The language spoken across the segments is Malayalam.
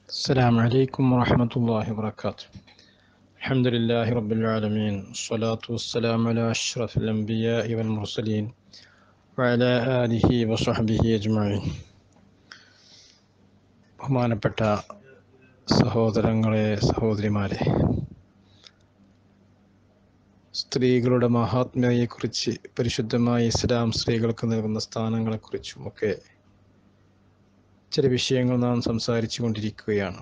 السلام عليكم ورحمة الله وبركاته. الحمد لله رب العالمين، والصلاة والسلام على أشرف الأنبياء والمرسلين وعلى آله وصحبه أجمعين. ബഹുമാനപ്പെട്ട സഹോദരങ്ങളെ, സഹോദരിമാരെ, സ്ത്രീകളുടെ മഹാത്മ്യതയെക്കുറിച്ച്, പരിശുദ്ധമായ ഇസ്ലാം സ്ത്രീകൾക്ക് നൽകുന്ന സ്ഥാനങ്ങളെക്കുറിച്ചും ഒക്കെ ചില വിഷയങ്ങൾ നാം സംസാരിച്ചു കൊണ്ടിരിക്കുകയാണ്.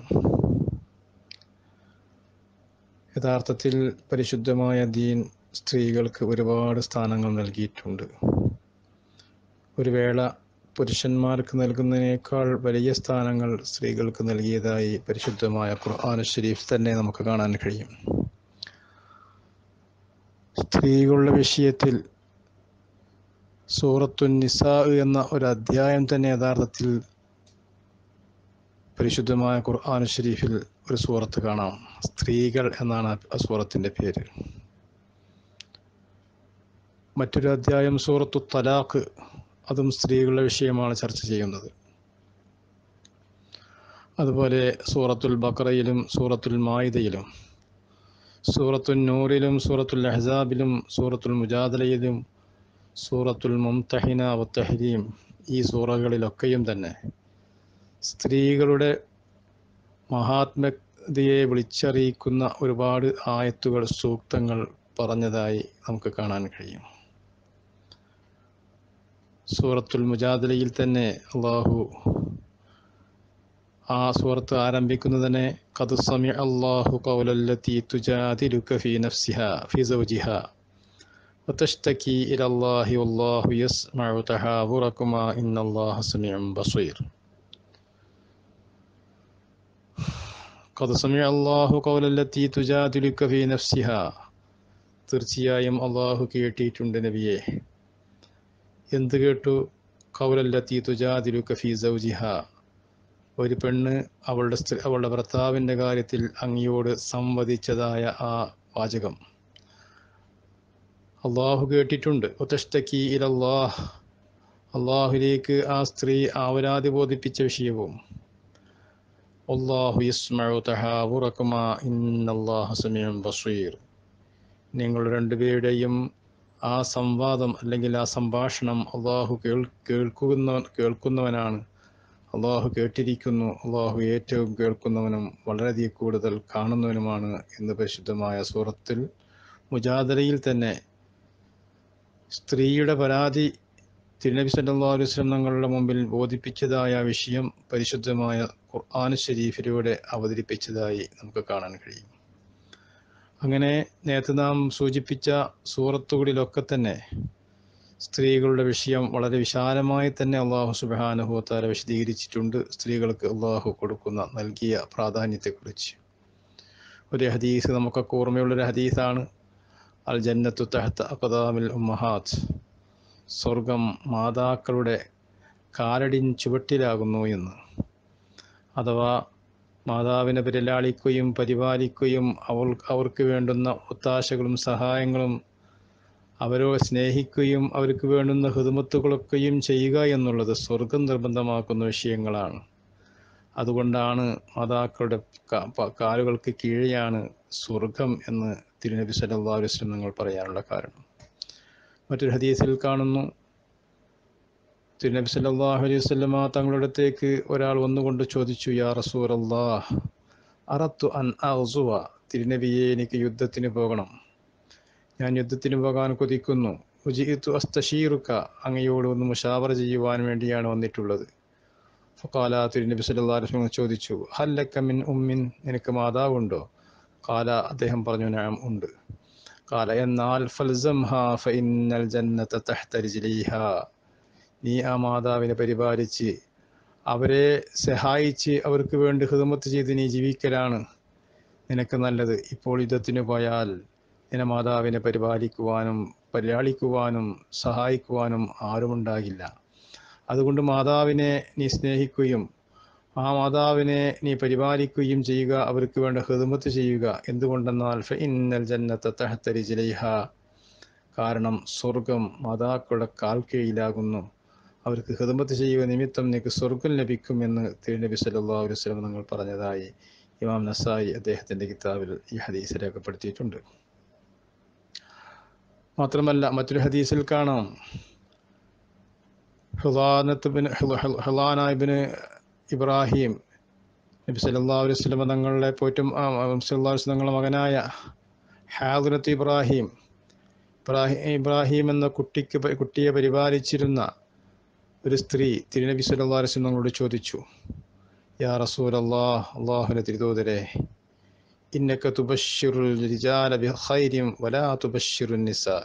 യഥാർത്ഥത്തിൽ പരിശുദ്ധമായ ദീൻ സ്ത്രീകൾക്ക് ഒരുപാട് സ്ഥാനങ്ങൾ നൽകിയിട്ടുണ്ട്. ഒരു വേള പുരുഷന്മാർക്ക് നൽകുന്നതിനേക്കാൾ വലിയ സ്ഥാനങ്ങൾ സ്ത്രീകൾക്ക് നൽകിയതായി പരിശുദ്ധമായ ഖുർആൻ ശരീഫ് തന്നെ നമുക്ക് കാണാൻ കഴിയും. സ്ത്രീകളുടെ വിഷയത്തിൽ സൂറത്തുൻ നിസാ എന്ന ഒരു അധ്യായം തന്നെ യഥാർത്ഥത്തിൽ പരിശുദ്ധമായ ഖുർആൻ ശരീഫിൽ ഒരു സൂറത്ത് കാണാം. സ്ത്രീകൾ എന്നാണ് ആ സൂറത്തിൻ്റെ പേര്. മറ്റൊരു അധ്യായം സൂറത്തു തലാഖ്, അതും സ്ത്രീകളുടെ വിഷയമാണ് ചർച്ച ചെയ്യുന്നത്. അതുപോലെ സൂറത്തുൽ ബഖറയിലും സൂറത്തുൽ മായിദയിലും സൂറത്തുൽ നൂറിലും സൂറത്തുൽ അഹ്സാബിലും സൂറത്തുൽ മുജാദലയിലും സൂറത്തുൽ മുംതഹിന വത്തഹരീം, ഈ സൂറകളിലൊക്കെയും തന്നെ സ്ത്രീകളുടെ മഹാത്മ്യതയെ വിളിച്ചറിയിക്കുന്ന ഒരുപാട് ആയത്തുകൾ, സൂക്തങ്ങൾ പറഞ്ഞതായി നമുക്ക് കാണാൻ കഴിയും. സൂറത്തുൽ മുജാദലയിൽ തന്നെ അള്ളാഹു ആ സൂറത്ത് ആരംഭിക്കുന്നത് തന്നെ ഖദ് സമിഅ അല്ലാഹു ഖൗലല്ലതി തുജാദിലുക ഫീ നഫ്സിഹാ ഫീ സൗജിഹാ വതഷ്തകി ഇലല്ലാഹി വല്ലാഹു യസ്മഉ തഹാവുറകുമാ ഇന്നല്ലാഹ സമീഉൻ ബസീർ. ഖദ് സമിഅ അല്ലാഹു ഖൗലല്ലതി തുജാദിലുക ഫീ നഫ്സിഹാ, തീർച്ചയായും അള്ളാഹു കേട്ടിട്ടുണ്ട് നബിയെ. എന്ത് കേട്ടു? ഖൗലല്ലതി തുജാദിലുക ഫീ സൗജിഹാ, ഒരു പെണ്ണ് അവളുടെ ഭർത്താവിൻ്റെ കാര്യത്തിൽ അങ്ങയോട് സംവദിച്ചതായ ആ വാചകം അള്ളാഹു കേട്ടിട്ടുണ്ട്. വതഷ്തകി ഇലല്ലാഹ്, അള്ളാഹുലേക്ക് ആ സ്ത്രീ ആവലാതി ബോധിപ്പിച്ച വിഷയവും അല്ലാഹു യസ്മഉ തഹാവുറകുമാ ഇന്നല്ലാഹ സമീഉൻ ബസീർ, നിങ്ങൾ രണ്ടുപേരുടെയും ആ സംവാദം അല്ലെങ്കിൽ ആ സംഭാഷണം അള്ളാഹു കേൾക്കുന്നവനാണ്, അള്ളാഹു കേട്ടിരിക്കുന്നു, അള്ളാഹു ഏറ്റവും കേൾക്കുന്നവനും വളരെയധികം കൂടുതൽ കാണുന്നവനുമാണ് എന്ന് പരിശുദ്ധമായ സൂറത്തിൽ മുജാദലയിൽ തന്നെ സ്ത്രീയുടെ പരാതി തിരുനബി സല്ലല്ലാഹു അലൈഹി വസല്ലം തങ്ങളുടെ മുമ്പിൽ ബോധിപ്പിച്ചതായ വിഷയം പരിശുദ്ധമായ ഖുർആൻ ശരീഫിലൂടെ അവതരിപ്പിച്ചതായി നമുക്ക് കാണാൻ കഴിയും. അങ്ങനെ നേരത്തെ നാം സൂചിപ്പിച്ച സൂറത്തുകളിലൊക്കെ തന്നെ സ്ത്രീകളുടെ വിഷയം വളരെ വിശാലമായി തന്നെ അള്ളാഹു സുബ്ഹാനഹു വ തആല വിശദീകരിച്ചിട്ടുണ്ട്. സ്ത്രീകൾക്ക് അള്ളാഹു നൽകിയ പ്രാധാന്യത്തെക്കുറിച്ച് ഒരു ഹദീസ് നമുക്കൊക്കെ ഓർമ്മയുള്ളൊരു ഹദീസാണ്, അൽ ജന്നത്തു തഹ്ത അഖ്ദാമിൽ ഉമ്മഹാത്ത്, സ്വർഗം മാതാക്കളുടെ കാലടിൻ ചുവട്ടിലാകുന്നു എന്ന്. അഥവാ മാതാവിനെ പരിലാളിക്കുകയും പരിപാലിക്കുകയും അവർക്ക് വേണ്ടുന്ന ഒത്താശകളും സഹായങ്ങളും അവരോട് സ്നേഹിക്കുകയും അവർക്ക് വേണ്ടുന്ന ഹിദ്മത്തുകളൊക്കെയും ചെയ്യുക എന്നുള്ളത് സ്വർഗം നിർബന്ധമാക്കുന്ന വിഷയങ്ങളാണ്. അതുകൊണ്ടാണ് മാതാക്കളുടെ കാലുകൾക്ക് കീഴെയാണ് സ്വർഗം എന്ന് തിരുനബി സല്ലല്ലാഹു അലൈഹി വസല്ലം തങ്ങൾ പറയാനുള്ള കാരണം. മറ്റൊരു ഹദീസിൽ കാണുന്നു, തിരുനബി സല്ലല്ലാഹു അലൈഹി വസല്ലം തങ്ങളുടെ അടുത്തേക്ക് ഒരാൾ വന്നുകൊണ്ട് ചോദിച്ചു, യാ റസൂലല്ലാഹ് അറദ്തു അൻ അഗ്സുവ, തിരുനബിയെ എനിക്ക് യുദ്ധത്തിന് പോകണം, ഞാൻ യുദ്ധത്തിന് പോകാൻ കൊതിക്കുന്നു. ഉജിഇതു അസ്തശീറുക, അങ്ങയോട് ഒന്ന് മുശാവറ ചെയ്യുവാൻ വേണ്ടിയാണ് വന്നിട്ടുള്ളത്. ഫഖാല, തിരുനബി സല്ലല്ലാഹു അലൈഹി വസല്ലം ചോദിച്ചു, ഹൽ ലക മിൻ ഉമ്മിൻ, നിനക്ക് മാതാവുണ്ടോ? ഖാല, അദ്ദേഹം പറഞ്ഞു, നഅം, ഉണ്ട്. ഖാല, എന്നാൽ ഫൽസംഹാ ഫഇന്നൽ ജന്നത തഹ്ത റിജ്ലിഹാ, നീ ആ മാതാവിനെ പരിപാലിച്ച് അവരെ സഹായിച്ച് അവർക്ക് വേണ്ടി ഖിദ്മത്ത് ചെയ്ത് നീ ജീവിക്കലാണ് നിനക്ക് നല്ലത്. ഇപ്പോൾ യുദ്ധത്തിന് പോയാൽ നിന്റെ മാതാവിനെ പരിപാലിക്കുവാനും പരിലാളിക്കുവാനും സഹായിക്കുവാനും ആരുമുണ്ടാകില്ല. അതുകൊണ്ട് മാതാവിനെ നീ സ്നേഹിക്കുകയും ആ മാതാവിനെ നീ പരിപാലിക്കുകയും ചെയ്യുക, അവർക്ക് വേണ്ട ഖിദ്മത്ത് ചെയ്യുക. എന്തുകൊണ്ടെന്നാൽ ഫഇന്നൽ ജന്നത തഹ്ത റിജ്ലിഹാ, കാരണം സ്വർഗം മാതാക്കളുടെ കാൽ കീഴിലാകുന്നു. അവർക്ക് ഖിദ്മത്ത് ചെയ്യുക നിമിത്തം നിനക്ക് സ്വർഗ്ഗം ലഭിക്കുമെന്ന് തിരുനബി സല്ലല്ലാഹു അലൈഹി വസല്ലം തങ്ങൾ പറഞ്ഞതായി ഇമാം നസായി അദ്ദേഹത്തിൻ്റെ കിതാബിൽ ഈ ഹദീസ് രേഖപ്പെടുത്തിയിട്ടുണ്ട്. മാത്രമല്ല മറ്റൊരു ഹദീസിൽ കാണാം, ഹുലാന ഇബ്നു ഇബ്രാഹിം നബി സല്ലല്ലാഹു അലൈഹി വസല്ലം തങ്ങളുടെ പോറ്റും സല്ലല്ലാഹു അലൈഹി വസല്ലം തങ്ങളുടെ മകനായ ഹാദിറത്ത് ഇബ്രാഹിം എന്ന കുട്ടിയെ പരിപാലിച്ചിരുന്ന ഒരു സ്ത്രീ തിരുനബി സല്ലല്ലാഹു അലൈഹി വസല്ലം തങ്ങളോട് ചോദിച്ചു, യാ റസൂലല്ലാഹ്, അല്ലാഹുവിൻ്റെ തിരുദൂതരെ, ഇന്നക തുബശ്ശിറുൽ റിജാല ബിഖൈരിൻ വലാ തുബശ്ശിറുൻ നിസാ.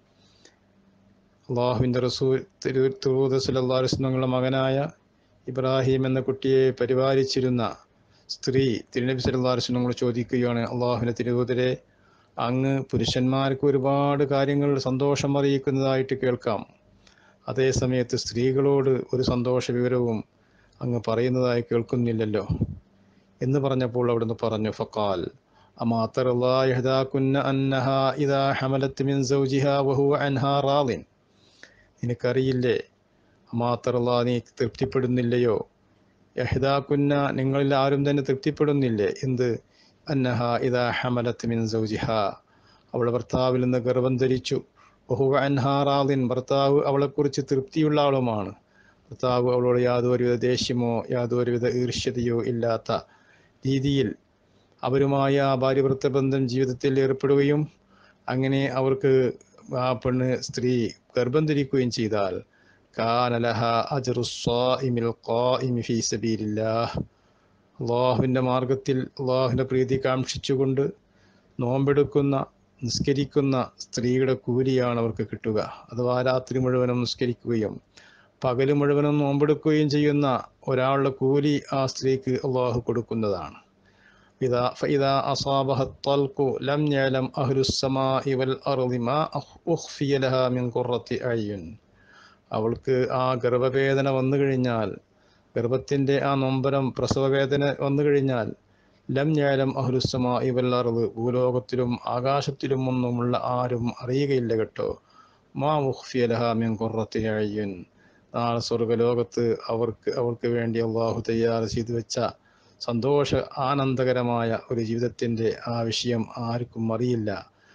അല്ലാഹുവിൻ്റെ റസൂൽ തിരുദൂതർ സല്ലല്ലാഹു അലൈഹി വസല്ലം തങ്ങളുടെ മകനായ ഇബ്രാഹിം എന്ന കുട്ടിയെ പരിപാലിച്ചിരുന്ന സ്ത്രീ തിരുനബി സല്ലല്ലാഹു അലൈഹി വസല്ലം തങ്ങളോട് ചോദിക്കുകയാണ്, അല്ലാഹുവിൻ്റെ തിരുദൂതരെ, അങ്ങ് പുരുഷന്മാർക്ക് ഒരുപാട് കാര്യങ്ങൾ സന്തോഷം അറിയിക്കുന്നതായിട്ട് കേൾക്കാം, അതേ സമയത്ത് സ്ത്രീകളോട് ഒരു സന്തോഷ വിവരവും അങ്ങ് പറയുന്നതായി കേൾക്കുന്നില്ലല്ലോ എന്ന് പറഞ്ഞപ്പോൾ അവിടുന്ന് പറഞ്ഞു, ഫഖാൽ അമാ തറല്ലാ യഹ്ദാകുന്ന അന്നഹാ ഇദാ ഹമലത് മിൻ സൗജിഹാ വഹുവ അൻഹാ റാളിൻ. നിനക്കറിയില്ലേ, അമാ തറല്ലാ, നീ തൃപ്തിപ്പെടുന്നില്ലയോ, യഹ്ദാകുന്ന, നിങ്ങളിൽ ആരും തന്നെ തൃപ്തിപ്പെടുന്നില്ലേ, എന്ത്, അന്നഹാ ഇദാ ഹമലത് മിൻ സൗജിഹാ, അവളുടെ ഭർത്താവിൽ നിന്ന് ഗർഭം ധരിച്ചു, വഹുവ അൻഹാ റാളിൻ, ഭർത്താവ് അവളെക്കുറിച്ച് തൃപ്തിയുള്ള ആളുമാണ്, ഭർത്താവ് അവളോട് യാതൊരുവിധ ദേഷ്യമോ യാതൊരുവിധ ഈർഷ്യതയോ ഇല്ലാത്ത രീതിയിൽ അവരുമായ ഭാര്യഭർത്തൃ ബന്ധം ജീവിതത്തിൽ ഏർപ്പെടുകയും അങ്ങനെ അവർക്ക് ആ സ്ത്രീ ഗർഭം ധരിക്കുകയും ചെയ്താൽ, കാന ലഹാ അജ്റു സ്വാഇമിൽ ഖായിമി ഫീ സബീലില്ലാഹ്, അല്ലാഹുവിൻ്റെ മാർഗത്തിൽ അല്ലാഹുവിൻ്റെ പ്രീതി കാംക്ഷിച്ചുകൊണ്ട് നോമ്പെടുക്കുന്ന നിസ്കരിക്കുന്ന സ്ത്രീയുടെ കൂലിയാണ് അവർക്ക് കിട്ടുക. അഥവാ രാത്രി മുഴുവനും നിസ്കരിക്കുകയും പകല് മുഴുവനും നോമ്പെടുക്കുകയും ചെയ്യുന്ന ഒരാളുടെ കൂലി ആ സ്ത്രീക്ക് അള്ളാഹു കൊടുക്കുന്നതാണ്. ഫഇദാ അസാബഹ ത്വൽഖു ലം യഅലം അഹ്ലുസ് സമാഇ വൽ അർളി മാ ഉഖ്ഫിയ ലഹാ മിൻ ഖുറത്തി അയ്യുൻ. അവൾക്ക് ആ ഗർഭവേദന വന്നു കഴിഞ്ഞാൽ, ഗർഭത്തിൻ്റെ ആ നൊമ്പരം പ്രസവവേദന വന്നു കഴിഞ്ഞാൽ, ലം യഅലം അഹ്ലുസ് സമാഇ വൽ അർളി, ഭൂലോകത്തിലും ആകാശത്തിലും ഒന്നുമുള്ള ആരും അറിയുകയില്ല കേട്ടോ, മാ ഉഖ്ഫിയ ലഹാ മിൻ ഖുറത്തി അയ്യുൻ, നാളെ സ്വർഗലോകത്ത് അവർക്ക് വേണ്ടി അള്ളാഹു തയ്യാർ ചെയ്തു വെച്ച സന്തോഷ ആനന്ദകരമായ ഒരു ജീവിതത്തിൻ്റെ ആ വിഷയം ആർക്കും അറിയില്ല.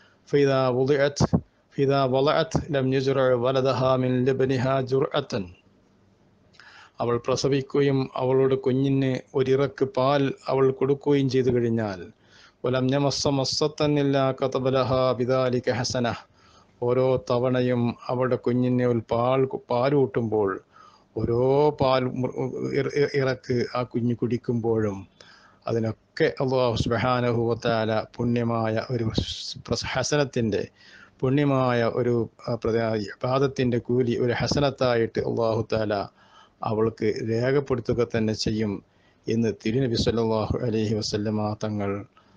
ഫിദാ വളഅത് ലം യുസ്റ വലദഹാ മിൻ ലബനിഹാ ജുർഅതൻ, അവൾ പ്രസവിക്കുകയും അവളുടെ കുഞ്ഞിന് ഒരിറക്ക് പാൽ അവൾ കൊടുക്കുകയും ചെയ്തു കഴിഞ്ഞാൽ, വലം യമസ്സ മസ്സത്തൻ ഇല്ലാ കതബ ലഹാ ബിദാലിക ഹസന, ഓരോ തവണയും അവളുടെ കുഞ്ഞിനെ പാലൂട്ടുമ്പോൾ, ഓരോ ഇറക്ക് ആ കുഞ്ഞ് കുടിക്കുമ്പോഴും അതിനൊക്കെ അല്ലാഹു സുബ്ഹാനഹു വ തആല പുണ്യമായ ഒരു ഹസനത്തിൻ്റെ, പുണ്യമായ ഒരു ഇബാദത്തിൻ്റെ കൂലി ഒരു ഹസനത്തായിട്ട് അല്ലാഹു തആല അവൾക്ക് രേഖപ്പെടുത്തുക തന്നെ ചെയ്യും എന്ന് തിരുനബി സല്ലല്ലാഹു അലൈഹി വസല്ലമ തങ്ങൾ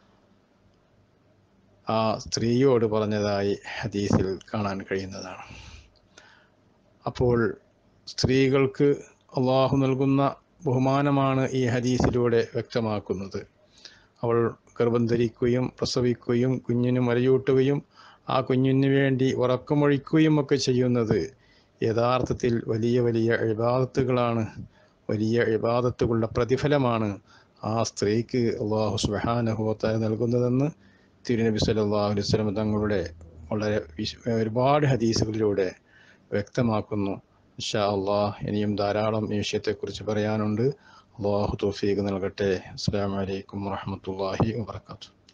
ആ സ്ത്രീയോട് പറഞ്ഞതായി ഹദീസിൽ കാണാൻ കഴിയുന്നതാണ്. അപ്പോൾ സ്ത്രീകൾക്ക് അള്ളാഹു നൽകുന്ന ബഹുമാനമാണ് ഈ ഹദീസിലൂടെ വ്യക്തമാക്കുന്നത്. അവൾ ഗർഭം ധരിക്കുകയും പ്രസവിക്കുകയും കുഞ്ഞിന് മലയൂട്ടുകയും ആ കുഞ്ഞിന് വേണ്ടി ഉറക്കമൊഴിക്കുകയും ഒക്കെ ചെയ്യുന്നത് യഥാർത്ഥത്തിൽ വലിയ വലിയ ഇബാദത്തുകളാണ്, വലിയ ഇബാദത്തുകളുടെ പ്രതിഫലമാണ് ആ സ്ത്രീക്ക് അല്ലാഹു സുബ്ഹാനഹു വ തആല നൽകുന്നതെന്ന് തിരുനബി സല്ലല്ലാഹു അലൈഹി വസല്ലം തങ്ങളുടെ വളരെ ഒരുപാട് ഹദീസുകളിലൂടെ വ്യക്തമാക്കുന്നു. ഇൻഷാ അല്ലാഹ് ഇനിയും ധാരാളം ഈ വിഷയത്തെക്കുറിച്ച് പറയാനുണ്ട്. അല്ലാഹു തൗഫീഖ് നൽകട്ടെ. അസ്സലാമു അലൈക്കും വറഹ്മത്തുള്ളാഹി വബറകാതുഹു.